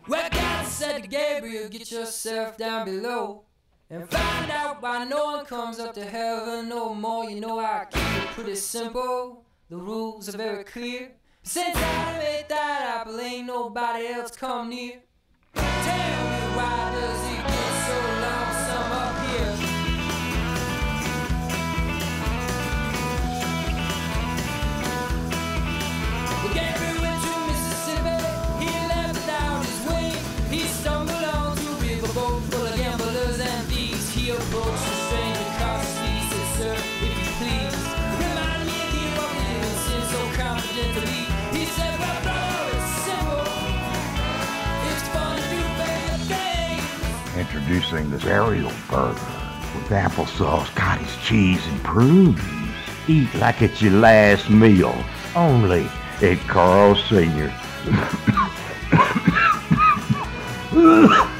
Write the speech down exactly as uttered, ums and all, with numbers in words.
Well, God said to Gabriel, get yourself down below and find out why no one comes up to heaven no more. You know I keep it pretty simple, the rules are very clear. Since I made that apple, ain't nobody else come near. Tell me, why does it get so lonesome up here? Well, Gabriel went to Mississippi, he left without his wing. He stumbled on to a riverboat full of gamblers and thieves. He approached a stranger cautiously, he said, sir, if you please, remind me again what we live in sin so confidently. He said, well, brother, it's simple. It's fun to do bad things. Introducing the cereal burger with applesauce, cottage cheese, and prunes. Eat like it's your last meal. Only at Carl Senior